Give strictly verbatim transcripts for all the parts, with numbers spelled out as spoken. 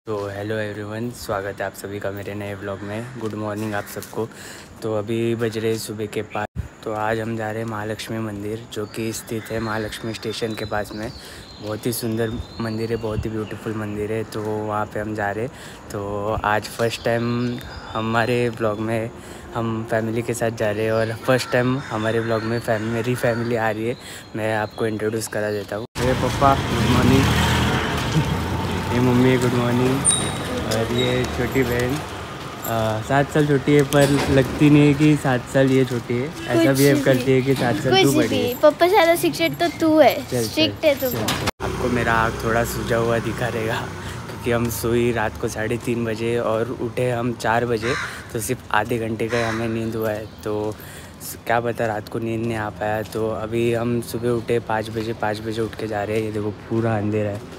तो hello everyone, स्वागत है आप सभी का मेरे नए व्लॉग में। गुड मॉर्निंग आप सबको। तो अभी बज रहे सुबह के पाँच। तो आज हम जा रहे हैं महालक्ष्मी मंदिर, जो कि स्थित है महालक्ष्मी स्टेशन के पास में। बहुत ही सुंदर मंदिर है, बहुत ही ब्यूटीफुल मंदिर है। तो वहाँ पे हम जा रहे हैं। तो आज फर्स्ट टाइम हमारे व्लॉग में हम फैमिली के साथ जा रहे हैं, और फर्स्ट टाइम हमारे व्लॉग में फैमिली मेरी फैमिली आ रही है। मैं आपको इंट्रोड्यूस करा देता हूँ। मेरे पापा गुड मॉर्निंग, ये मम्मी गुड मॉर्निंग, और ये छोटी बहन सात साल छोटी है, पर लगती नहीं है कि सात साल ये छोटी है। ऐसा बिहेव करती है कि सात साल तू बड़ी है। पापा ज़्यादा स्ट्रिक्ट तो तू है, स्ट्रिक्ट है तू। आपको मेरा आँख थोड़ा सूजा हुआ दिखा रहेगा, क्योंकि हम सोई रात को साढ़े तीन बजे और उठे हम चार बजे। तो सिर्फ आधे घंटे का हमें नींद हुआ है। तो क्या पता रात को नींद नहीं आ पाया। तो अभी हम सुबह उठे पाँच बजे पाँच बजे उठ के जा रहे हैं। ये देखो पूरा अंधेरा है,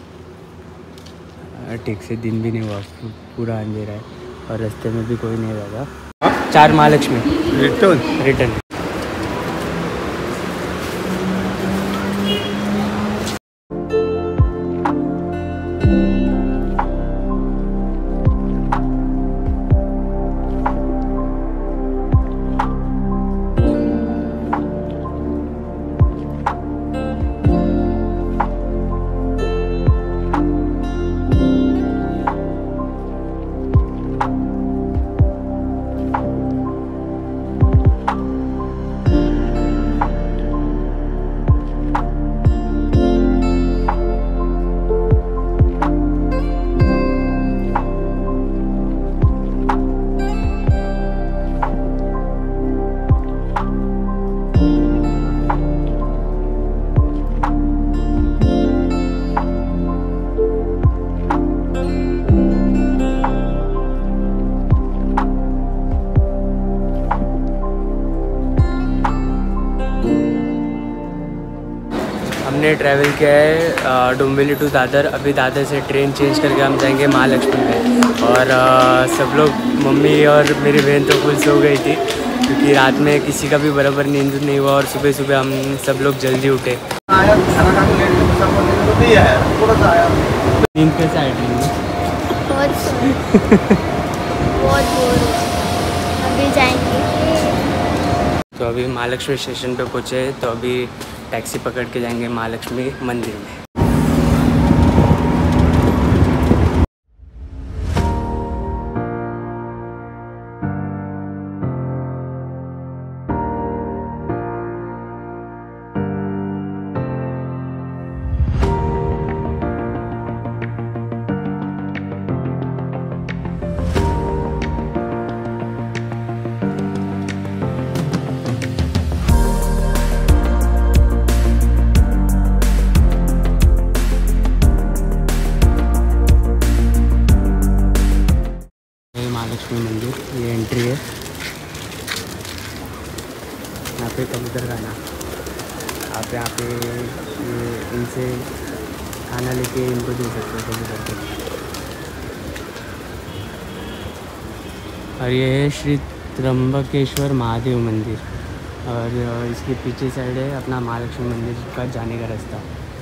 ठीक से दिन भी नहीं हुआ, पूरा अंधेरा है, और रास्ते में भी कोई नहीं रहेगा। चार महालक्ष्मी रिटर्न रिटर्न हमने ट्रैवल किया है डोंबिवली टू दादर। अभी दादर से ट्रेन चेंज करके हम जाएंगे महालक्ष्मी में। और आ, सब लोग, मम्मी और मेरी बहन तो फुल सो गई थी, क्योंकि रात में किसी का भी बराबर नींद नहीं हुआ, और सुबह सुबह हम सब लोग जल्दी उठे। नींद कैसे आई थी? बहुत बोर हुआ। अभी जाएंगे। तो अभी महालक्ष्मी स्टेशन पे पहुँचे, तो अभी टैक्सी पकड़ के जाएंगे महालक्ष्मी मंदिर में। महालक्ष्मी मंदिर, ये एंट्री है। यहाँ पे कबूतर खाना, आप यहाँ पे ये इनसे खाना लेके इनको दे सकते हो कबूतर को। और ये है श्री त्र्यंबकेश्वर महादेव मंदिर, और इसके पीछे साइड है अपना महालक्ष्मी मंदिर का जाने का रास्ता।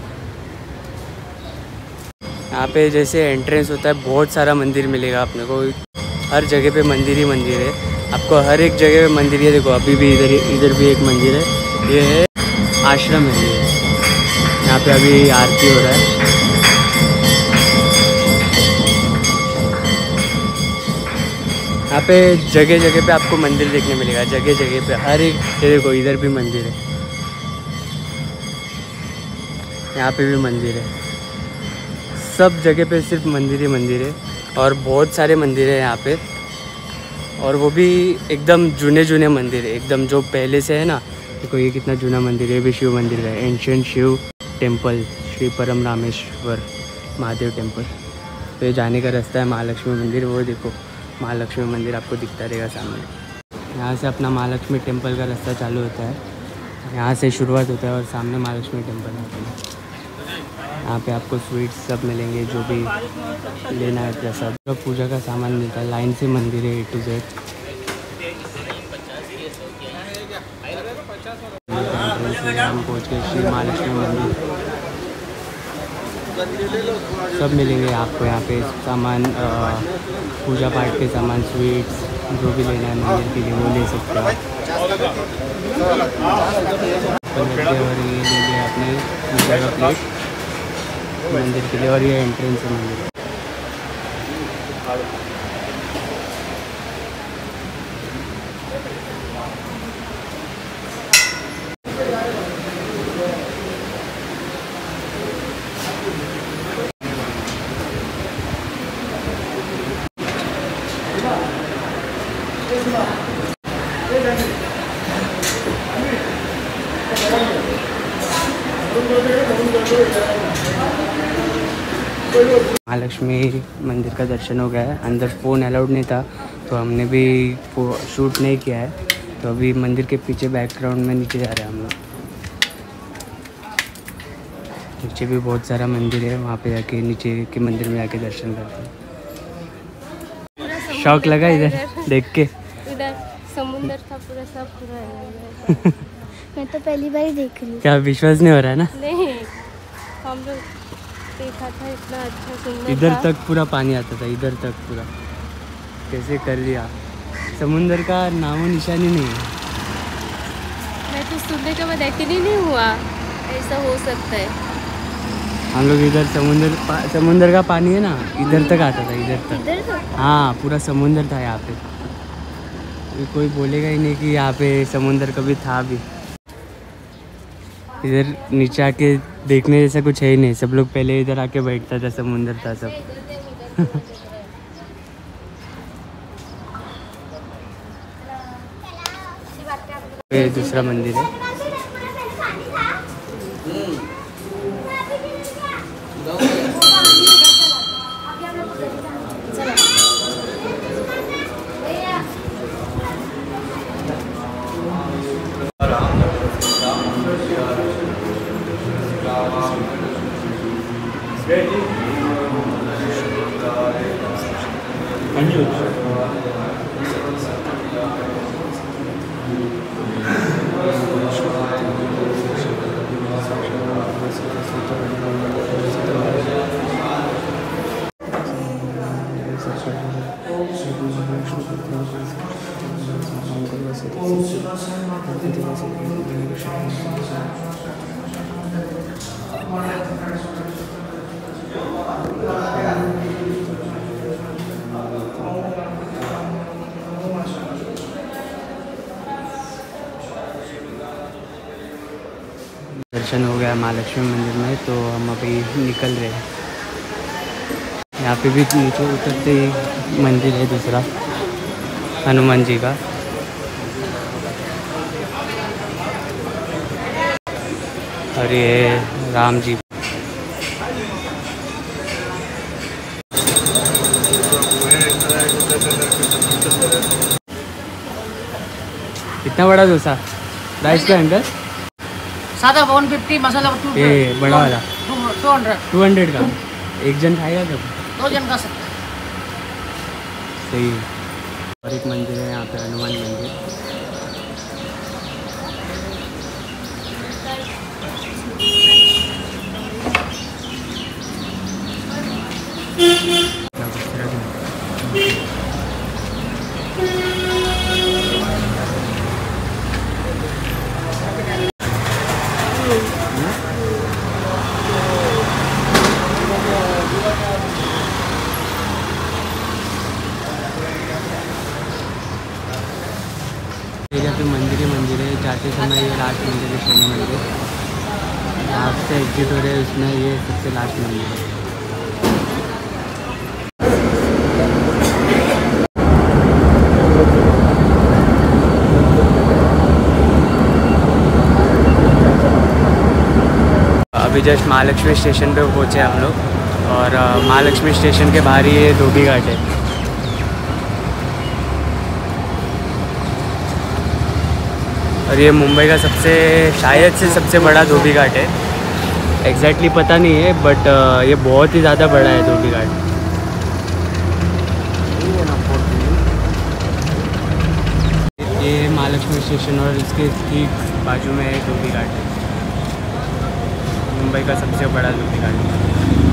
यहाँ पे जैसे एंट्रेंस होता है, बहुत सारा मंदिर मिलेगा अपने को। हर जगह पे मंदिर ही मंदिर है, आपको हर एक जगह पे मंदिर है। देखो अभी भी इधर इधर भी एक मंदिर है, ये है आश्रम है। ये यहाँ पे अभी आरती हो रहा है। यहाँ पे जगह जगह पे आपको मंदिर देखने मिलेगा, जगह जगह पे हर एक। ये देखो इधर भी मंदिर है, यहाँ पे भी मंदिर है, सब जगह पे सिर्फ मंदिर ही मंदिर है। और बहुत सारे मंदिर है यहाँ पे, और वो भी एकदम जूने जूने मंदिर है, एकदम जो पहले से है ना। देखो ये कितना जूना मंदिर है, भी शिव मंदिर है, एंशियंट शिव टेम्पल, श्री परम रामेश्वर महादेव टेम्पल। तो ये जाने का रास्ता है महालक्ष्मी मंदिर। वो देखो महालक्ष्मी मंदिर आपको दिखता रहेगा सामने। यहाँ से अपना महालक्ष्मी टेम्पल का रास्ता चालू होता है, यहाँ से शुरुआत होता है, और सामने महालक्ष्मी टेम्पल होता है। यहाँ पे आपको स्वीट्स सब मिलेंगे, जो भी लेना है प्रसाद। सब पूजा का सामान मिलता है, लाइन से मंदिर है ए टू जेड। हम पहुँच गए श्री महालक्ष्मी मंदिर। सब मिलेंगे आपको यहाँ पे सामान, पूजा पाठ के सामान, स्वीट्स, जो भी लेना है मंदिर के लिए वो ले सकते हो। और ये ले लिया आपने पूजा का प्लेट मंदिर के लिए, और ये एंट्रेंस है मंदिर। महालक्ष्मी मंदिर का दर्शन हो गया है। अंदर फ़ोन अलाउड नहीं था तो हमने भी शूट नहीं किया है। तो अभी मंदिर के पीछे बैकग्राउंड में नीचे जा रहे हैं हम लोग। नीचे भी बहुत सारा मंदिर है, वहाँ पे जाके नीचे के मंदिर में जाके दर्शन करते हैं। शौक लगा इधर देख के? इधर समुंदर था पूरा, सब पूरा मैं तो पहली बार ही देख रही हूँ। क्या विश्वास नहीं हो रहा है ना? नहीं, हम लोग देखा था, इतना अच्छा सुंदर इधर था। तक पूरा पानी आता था, इधर तक पूरा। कैसे कर लिया? समुंदर का नामो निशानी नहीं है। मैं तो सुनने के बाद यकीन ही नहीं हुआ ऐसा हो सकता है। हम लोग इधर समुंदर समुंदर का पानी है ना, इधर तक आता था, इधर तक। इधर तो हाँ, पूरा समुंदर था यहाँ पे। कोई बोलेगा ही नहीं कि यहाँ पे समुंदर कभी था भी। इधर नीचे आके देखने जैसा कुछ है ही नहीं। सब लोग पहले इधर आके बैठता था, समुंदर था सब। ये दूसरा मंदिर है। दर्शन हो गया महालक्ष्मी मंदिर में, तो हम अभी निकल रहे हैं। यहाँ पे भी नीचे उतरते ही मंदिर है दूसरा, हनुमान जी का। और ये राम जी। इतना बड़ा डोसा, राइस का अंदर सादा वन फिफ्टी, मसाला टू ये बड़ा वाला टू हंड्रेड टू हंड्रेड का। एक जन खाएगा कब? दो जन का सकते। सही है। और एक मंदिर है यहाँ पे, हनुमान मंदिर। एरिया पे मंदिर ही मंदिर है। जाते समय ये लास्ट मंदिर है, शनि मंदिर। यहाँ से एग्जिट हो रहे हैं, उसमें ये सबसे लास्ट मंदिर है। अभी जस्ट महालक्ष्मी स्टेशन पे पहुँचे हम लोग, और महालक्ष्मी स्टेशन के बाहर ही ये धोबी घाट है। और ये मुंबई का सबसे, शायद से सबसे बड़ा धोबी घाट है। एग्जैक्टली पता नहीं है, बट ये बहुत ही ज़्यादा बड़ा है धोबी घाट। ये महालक्ष्मी स्टेशन और इसके ठीक बाजू में है धोबी घाट, मुंबई का सबसे बड़ा धोबी घाट।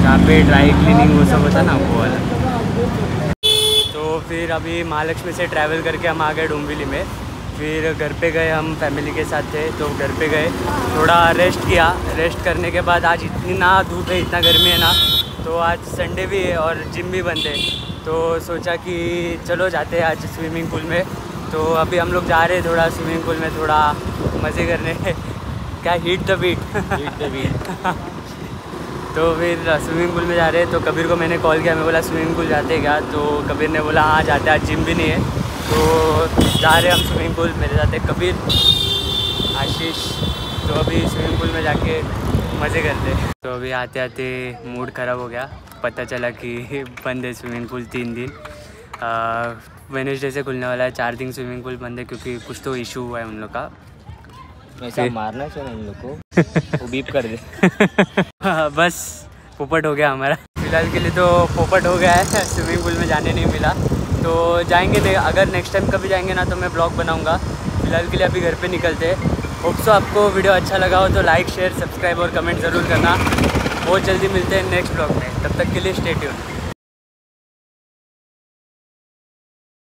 जहाँ पे ड्राई क्लीनिंग वो सब होता ना, वो वाला। तो फिर अभी महालक्ष्मी से ट्रैवल करके हम आ गए डोंबिवली में। फिर घर पे गए, हम फैमिली के साथ थे तो घर पे गए, थोड़ा रेस्ट किया। रेस्ट करने के बाद आज इतनी ना धूप है, इतना गर्मी है ना, तो आज संडे भी है और जिम भी बंद है, तो सोचा कि चलो जाते हैं आज स्विमिंग पूल में। तो अभी हम लोग जा रहे हैं थोड़ा स्विमिंग पूल में थोड़ा मज़े करने क्या heat the beat heat the beat तो फिर स्विमिंग पूल में जा रहे हैं। तो कबीर को मैंने कॉल किया, मैं बोला स्विमिंग पूल जाते हैं क्या? तो कबीर ने बोला हाँ जाते हैं, आज जिम भी नहीं है। तो जा रहे हैं हम स्विमिंग पूल, मेरे साथ है कबीर, आशीष। तो अभी स्विमिंग पूल में जाके मज़े करते हैं। तो अभी आते आते मूड ख़राब हो गया, पता चला कि बंद है स्विमिंग पूल तीन दिन। वेडनेसडे से खुलने वाला है, चार दिन स्विमिंग पूल बंद है क्योंकि कुछ तो इशू हुआ है उन लोग का। ऐसा मारना चाहिए उन लोग को, वो बीप कर दे। बस पोपट हो गया हमारा। फिलहाल के लिए तो पोपट हो गया है, स्विमिंग पूल में जाने नहीं मिला। तो जाएंगे नहीं, अगर नेक्स्ट टाइम कभी जाएंगे ना तो मैं ब्लॉग बनाऊंगा। फिलहाल के लिए अभी घर पे निकलते हैं। होप सो आपको वीडियो अच्छा लगा हो तो लाइक शेयर सब्सक्राइब और कमेंट ज़रूर करना। बहुत जल्दी मिलते हैं नेक्स्ट ब्लॉग में, तब तक के लिए स्टे ट्यून्ड।